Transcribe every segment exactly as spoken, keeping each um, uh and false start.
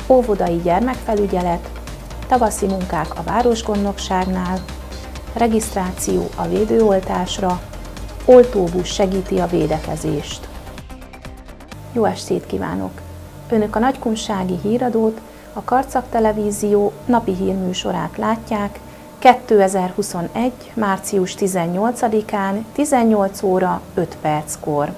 óvodai gyermekfelügyelet, tavaszi munkák a városgondnokságnál, regisztráció a védőoltásra, oltóbusz segíti a védekezést. Jó estét kívánok! Önök a Nagykunsági Híradót, a Karcag Televízió napi hírműsorát látják kétezer-huszonegy. március tizennyolcadikán tizennyolc óra öt perckor.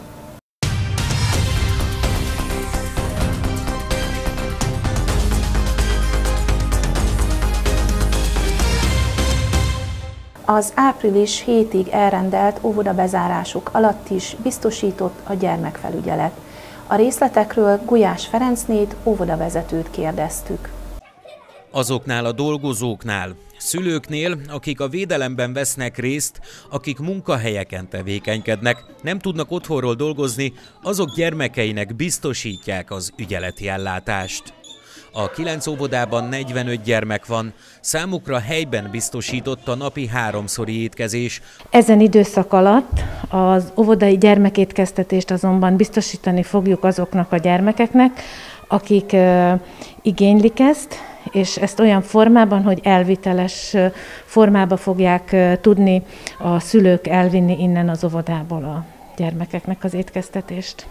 Az április hétig elrendelt óvodabezárások alatt is biztosított a gyermekfelügyelet. A részletekről Gulyás Ferencnét, óvodavezetőt kérdeztük. Azoknál a dolgozóknál, szülőknél, akik a védelemben vesznek részt, akik munkahelyeken tevékenykednek, nem tudnak otthonról dolgozni, azok gyermekeinek biztosítják az ügyeleti ellátást. A kilenc óvodában negyvenöt gyermek van, számukra helyben biztosított a napi háromszori étkezés. Ezen időszak alatt az óvodai gyermekétkeztetést azonban biztosítani fogjuk azoknak a gyermekeknek, akik uh, igénylik ezt, és ezt olyan formában, hogy elviteles formába fogják uh, tudni a szülők elvinni innen az óvodából a gyermekeknek az étkeztetést.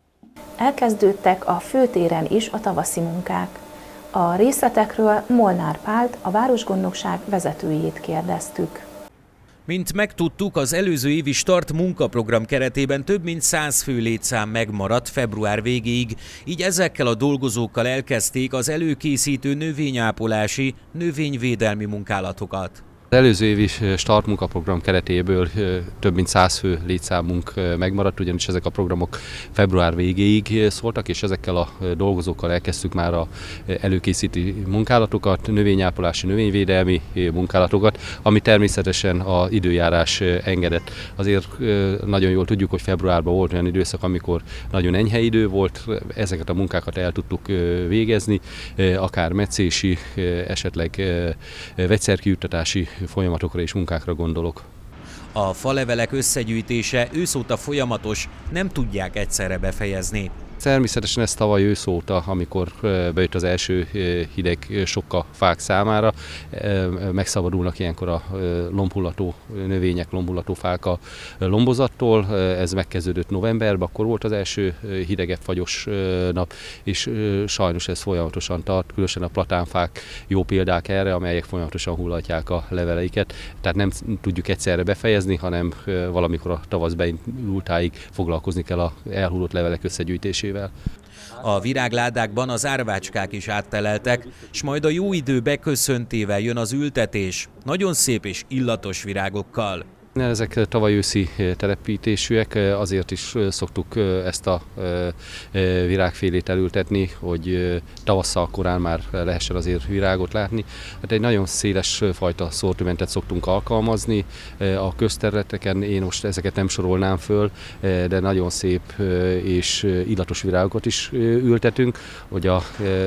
Elkezdődtek a főtéren is a tavaszi munkák. A részletekről Molnár Pált, a városgondnokság vezetőjét kérdeztük. Mint megtudtuk, az előző évi Start munkaprogram keretében több mint száz fő létszám megmaradt február végéig, így ezekkel a dolgozókkal elkezdték az előkészítő növényápolási, növényvédelmi munkálatokat. Az előző évi Start munkaprogram keretéből több mint száz fő létszámunk megmaradt, ugyanis ezek a programok február végéig szóltak, és ezekkel a dolgozókkal elkezdtük már az előkészítő munkálatokat, növényápolási, növényvédelmi munkálatokat, ami természetesen az időjárás engedett. Azért nagyon jól tudjuk, hogy februárban volt olyan időszak, amikor nagyon enyhe idő volt, ezeket a munkákat el tudtuk végezni, akár metszési, esetleg vegyszerkijuttatási folyamatokra és munkákra gondolok. A falevelek összegyűjtése őszóta folyamatos, nem tudják egyszerre befejezni. Természetesen ez tavaly ősz óta, amikor bejött az első hideg sok a fák számára, megszabadulnak ilyenkor a lombhullató növények, lombhullató fák a lombozattól. Ez megkezdődött novemberben, akkor volt az első hidegebb, fagyos nap, és sajnos ez folyamatosan tart, különösen a platánfák jó példák erre, amelyek folyamatosan hullatják a leveleiket. Tehát nem tudjuk egyszerre befejezni, hanem valamikor a tavasz beindultáig foglalkozni kell az elhullott levelek összegyűjtésével. A virágládákban az árvácskák is átteleltek, s majd a jó idő beköszöntével jön az ültetés, nagyon szép és illatos virágokkal. Ezek tavaly őszi telepítésűek, azért is szoktuk ezt a virágfélét elültetni, hogy tavasszal korán már lehessen azért virágot látni. Hát egy nagyon széles fajta szortimentet szoktunk alkalmazni a közterületeken, én most ezeket nem sorolnám föl, de nagyon szép és illatos virágokat is ültetünk, hogy a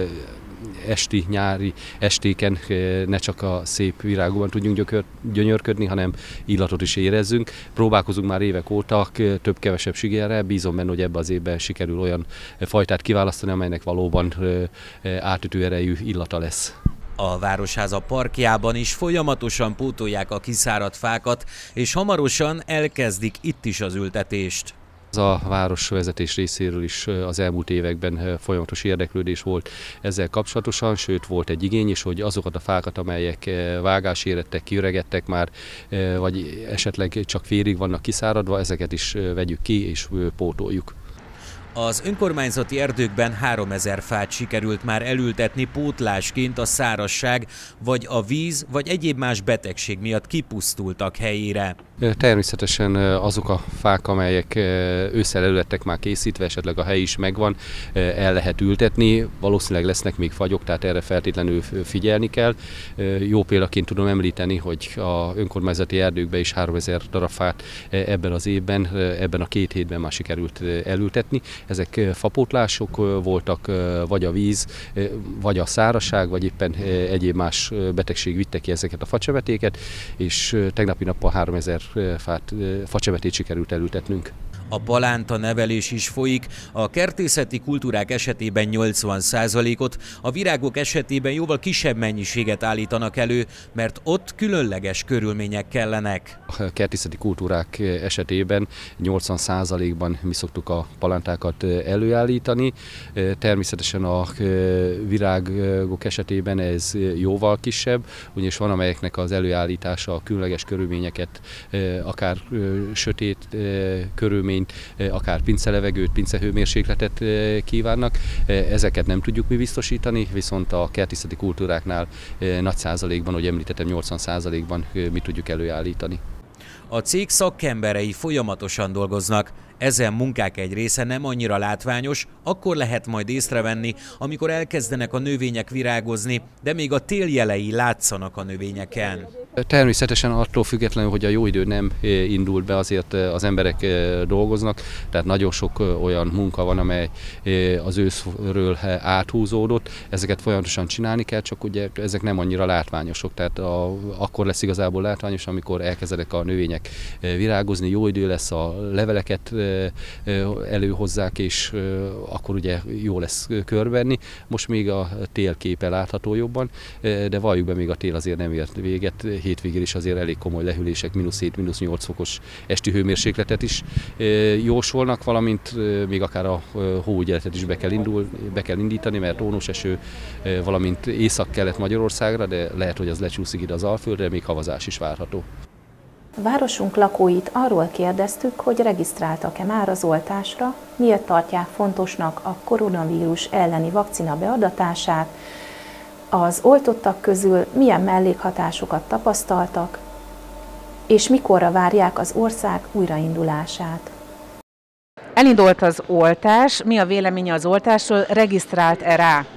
esti, nyári estéken ne csak a szép virágokban tudjunk gyönyörködni, hanem illatot is érezzünk. Próbálkozunk már évek óta, több-kevesebb sikerrel, bízom benne, hogy ebben az évben sikerül olyan fajtát kiválasztani, amelynek valóban átütő erejű illata lesz. A Városháza parkjában is folyamatosan pótolják a kiszáradt fákat, és hamarosan elkezdik itt is az ültetést. A városvezetés részéről is az elmúlt években folyamatos érdeklődés volt ezzel kapcsolatosan, sőt volt egy igény is, hogy azokat a fákat, amelyek vágásérettek, kiöregedtek már, vagy esetleg csak félig vannak kiszáradva, ezeket is vegyük ki és pótoljuk. Az önkormányzati erdőkben háromezer fát sikerült már elültetni pótlásként a szárazság, vagy a víz, vagy egyéb más betegség miatt kipusztultak helyére. Természetesen azok a fák, amelyek ősszel előlettek már készítve, esetleg a hely is megvan, el lehet ültetni, valószínűleg lesznek még fagyok, tehát erre feltétlenül figyelni kell. Jó példaként tudom említeni, hogy az önkormányzati erdőkben is háromezer darab fát ebben az évben, ebben a két hétben már sikerült elültetni. Ezek fapótlások voltak, vagy a víz, vagy a szárazság, vagy éppen egyéb más betegség vitte ki ezeket a facsevetéket, és tegnapi nappal háromezer fát, facsevetét sikerült elültetnünk. A palánta nevelés is folyik, a kertészeti kultúrák esetében nyolcvan százalékot, a virágok esetében jóval kisebb mennyiséget állítanak elő, mert ott különleges körülmények kellenek. A kertészeti kultúrák esetében nyolcvan százalékban mi szoktuk a palántákat előállítani. Természetesen a virágok esetében ez jóval kisebb, ugyanis van, amelyeknek az előállítása a különleges körülményeket, akár sötét körülményt, akár pincelevegőt, pincehőmérsékletet kívánnak. Ezeket nem tudjuk mi biztosítani, viszont a kertészeti kultúráknál nagy százalékban, ahogy említettem, nyolcvan százalékban mi tudjuk előállítani. A cég szakemberei folyamatosan dolgoznak. Ezen munkák egy része nem annyira látványos, akkor lehet majd észrevenni, amikor elkezdenek a növények virágozni, de még a tél jelei látszanak a növényeken. Természetesen attól függetlenül, hogy a jó idő nem indult be, azért az emberek dolgoznak, tehát nagyon sok olyan munka van, amely az őszről áthúzódott, ezeket folyamatosan csinálni kell, csak ugye ezek nem annyira látványosok, tehát a, akkor lesz igazából látványos, amikor elkezdenek a növények virágozni, jó idő lesz, a leveleket előhozzák, és akkor ugye jó lesz körbenni. Most még a télképe látható jobban, de valljuk be, még a tél azért nem ért véget. Hétvégén is azért elég komoly lehűlések, mínusz hét, mínusz nyolc fokos esti hőmérsékletet is jósolnak, valamint még akár a hóügyeletet is be kell, indul, be kell indítani, mert ónos eső, valamint észak-kelet Magyarországra, de lehet, hogy az lecsúszik ide az Alföldre, még havazás is várható. Városunk lakóit arról kérdeztük, hogy regisztráltak-e már az oltásra, miért tartják fontosnak a koronavírus elleni vakcina beadatását, az oltottak közül milyen mellékhatásokat tapasztaltak, és mikorra várják az ország újraindulását. Elindult az oltás, mi a véleménye az oltásról, regisztrált-e rá?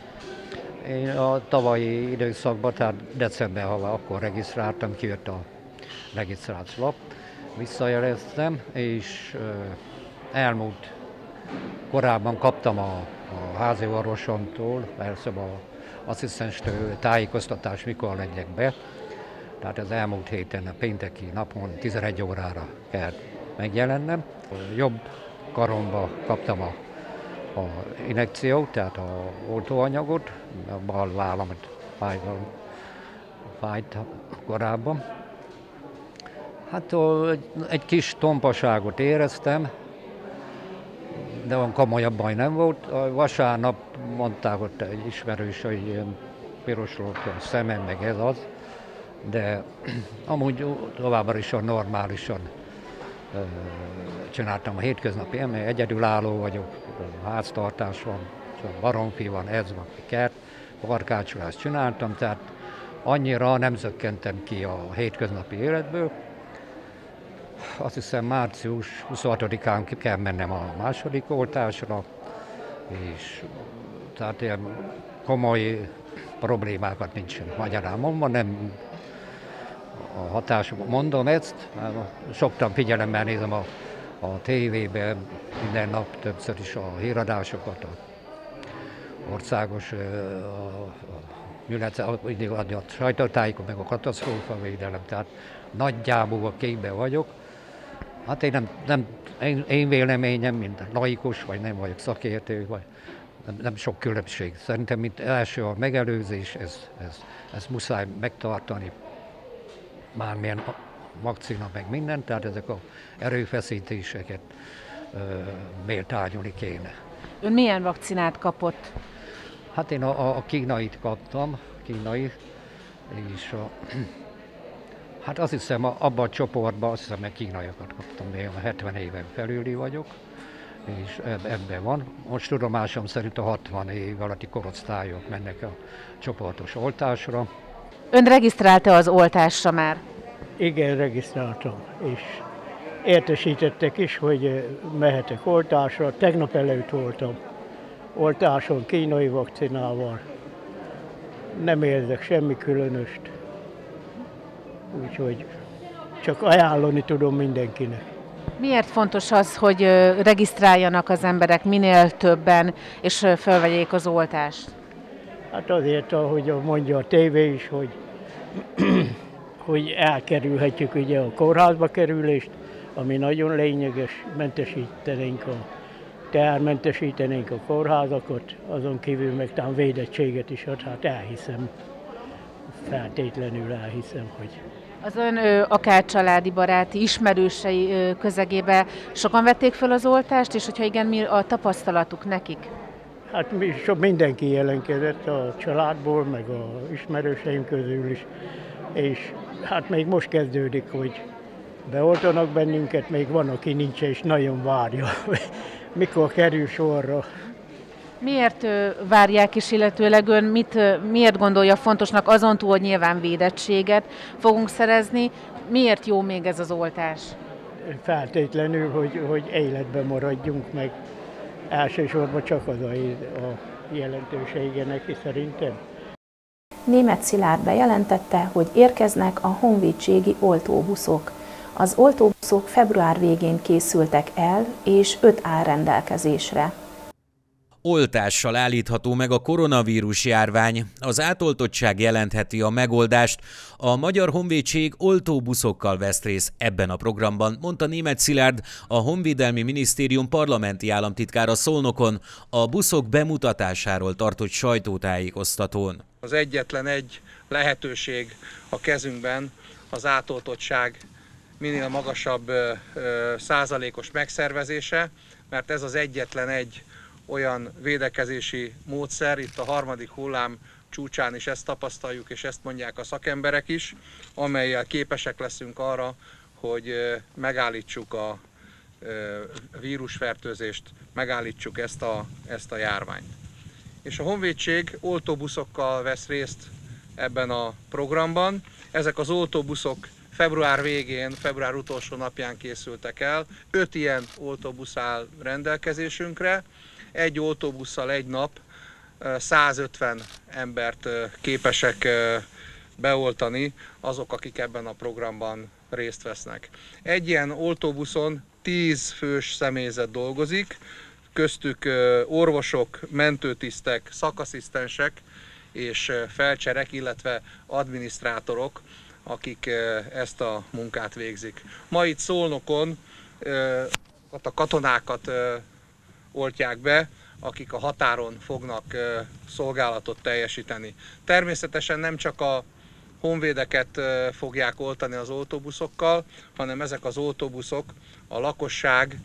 Én a tavalyi időszakban, tehát december havá akkor regisztráltam, kijött a regisztrált lap, visszajeleztem, és elmúlt korábban kaptam a, a házi orvosomtól, persze a asszisztenstől tájékoztatás, mikor legyek be. Tehát az elmúlt héten, a pénteki napon tizenegy órára kell megjelennem. Jobb karomba kaptam a, a injekciót, tehát a oltóanyagot, a bal vállamat fájt korábban. Hát egy kis tompaságot éreztem, de olyan komolyabb baj nem volt. A vasárnap mondták ott egy ismerős, hogy ilyen piros volt a szemem, meg ez az, de amúgy továbbra is normálisan csináltam a hétköznapi élmény, egyedülálló vagyok, háztartás van, baromfi van, ez van, kert, barkácsolást csináltam, tehát annyira nem zökkentem ki a hétköznapi életből. Azt hiszem március huszonhatodikán ki kell mennem a második oltásra, és tehát ilyen komoly problémákat nincsen magyarán mondva, nem a hatások. Mondom ezt, soktan figyelemmel nézem a, a tévében minden nap többször is a híradásokat, a országos a, a, a, a sajtótájékon, meg a katasztrófavédelem, tehát nagyjából a képben vagyok. Hát én nem, nem én, én véleményem, mint laikus, vagy nem vagyok szakértő, vagy nem, nem sok különbség. Szerintem, mint első a megelőzés, ez, ez, ez muszáj megtartani, bármilyen vakcina, meg minden, tehát ezek az erőfeszítéseket ö, méltányolni kéne. Ön milyen vakcinát kapott? Hát én a, a kínait kaptam, kínai, és a, hát azt hiszem abban a csoportban, azt hiszem, hogy kínaiakat kaptam, de én a hetven éven felüli vagyok, és ebben van. Most tudomásom szerint a hatvan év alatti korosztályok mennek a csoportos oltásra. Ön regisztrálta az oltásra már? Igen, regisztráltam, és értesítettek is, hogy mehetek oltásra. Tegnap előtt voltam oltáson, kínai vakcinával. Nem érzek semmi különöst, úgyhogy csak ajánlani tudom mindenkinek. Miért fontos az, hogy regisztráljanak az emberek minél többen, és felvegyék az oltást? Hát azért, ahogy mondja a tévé is, hogy, hogy elkerülhetjük ugye a kórházba kerülést, ami nagyon lényeges, mentesítenénk a, tehermentesítenénk a kórházakat, azon kívül meg talán védettséget is ad, hát elhiszem, feltétlenül elhiszem, hogy... Az ön ö, akár családi, baráti, ismerősei ö, közegébe sokan vették fel az oltást, és hogyha igen, mi a tapasztalatuk nekik? Hát sok mindenki jelenkezett a családból, meg a ismerőseim közül is, és hát még most kezdődik, hogy beoltanak bennünket, még van, aki nincs és nagyon várja, mikor kerül sorra. Miért ö, várják is, illetőleg ön mit, ö, miért gondolja fontosnak, azon túl, hogy nyilván védettséget fogunk szerezni, miért jó még ez az oltás? Feltétlenül, hogy, hogy életben maradjunk, meg elsősorban csak az a, a jelentősége neki szerintem. Németh Szilárd bejelentette, hogy érkeznek a honvédségi oltóbuszok. Az oltóbuszok február végén készültek el, és öt áll rendelkezésre. Oltással állítható meg a koronavírus járvány. Az átoltottság jelentheti a megoldást. A Magyar Honvédség oltóbuszokkal vesz részt ebben a programban, mondta Németh Szilárd, a Honvédelmi Minisztérium parlamenti államtitkára Szolnokon, a buszok bemutatásáról tartott sajtótájékoztatón. Az egyetlen egy lehetőség a kezünkben az átoltottság minél magasabb ö, ö, százalékos megszervezése, mert ez az egyetlen egy olyan védekezési módszer, itt a harmadik hullám csúcsán is ezt tapasztaljuk, és ezt mondják a szakemberek is, amellyel képesek leszünk arra, hogy megállítsuk a vírusfertőzést, megállítsuk ezt a, ezt a járványt. És a Honvédség oltóbuszokkal vesz részt ebben a programban. Ezek az oltóbuszok február végén, február utolsó napján készültek el. Öt ilyen oltóbusz áll rendelkezésünkre. Egy oltóbusszal egy nap százötven embert képesek beoltani azok, akik ebben a programban részt vesznek. Egy ilyen oltóbuszon tíz fős személyzet dolgozik, köztük orvosok, mentőtisztek, szakasszisztensek és felcserek, illetve adminisztrátorok, akik ezt a munkát végzik. Ma itt Szolnokon a katonákat oltják be, akik a határon fognak szolgálatot teljesíteni. Természetesen nem csak a honvédeket fogják oltani az oltóbuszokkal, hanem ezek az oltóbuszok a lakosság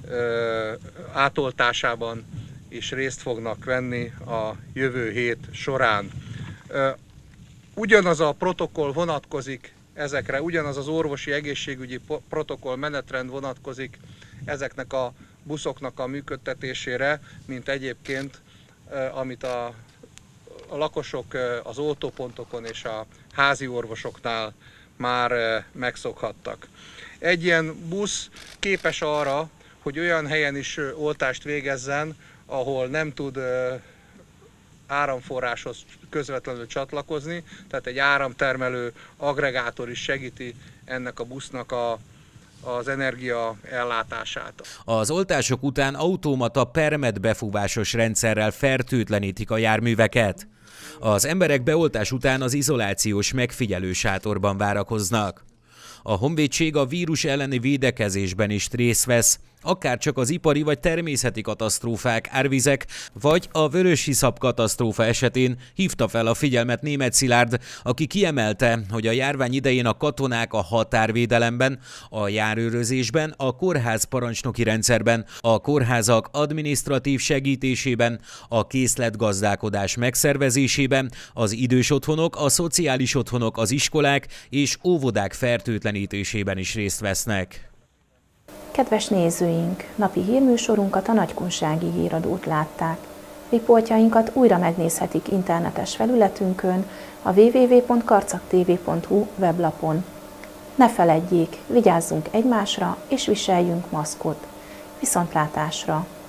átoltásában is részt fognak venni a jövő hét során. Ugyanaz a protokoll vonatkozik ezekre, ugyanaz az orvosi egészségügyi protokoll menetrend vonatkozik ezeknek a buszoknak a működtetésére, mint egyébként, amit a, a lakosok az oltópontokon és a házi orvosoknál már megszokhattak. Egy ilyen busz képes arra, hogy olyan helyen is oltást végezzen, ahol nem tud áramforráshoz közvetlenül csatlakozni, tehát egy áramtermelő aggregátor is segíti ennek a busznak a az energia ellátását. Az oltások után automata permet befúvásos rendszerrel fertőtlenítik a járműveket. Az emberek beoltás után az izolációs megfigyelő sátorban várakoznak. A Honvédség a vírus elleni védekezésben is részt vesz, akár csak az ipari vagy természeti katasztrófák, árvizek vagy a vörösiszap katasztrófa esetén hívta fel a figyelmet Németh Szilárd, aki kiemelte, hogy a járvány idején a katonák a határvédelemben, a járőrözésben, a kórház parancsnoki rendszerben, a kórházak adminisztratív segítésében, a készletgazdálkodás megszervezésében, az idős otthonok, a szociális otthonok, az iskolák és óvodák fertőtlenítésében is részt vesznek. Kedves nézőink, napi hírműsorunkat, a Nagykunsági Híradót látták. Riportjainkat újra megnézhetik internetes felületünkön, a double-u double-u double-u pont karcagtv pont hu weblapon. Ne feledjék, vigyázzunk egymásra és viseljünk maszkot. Viszontlátásra!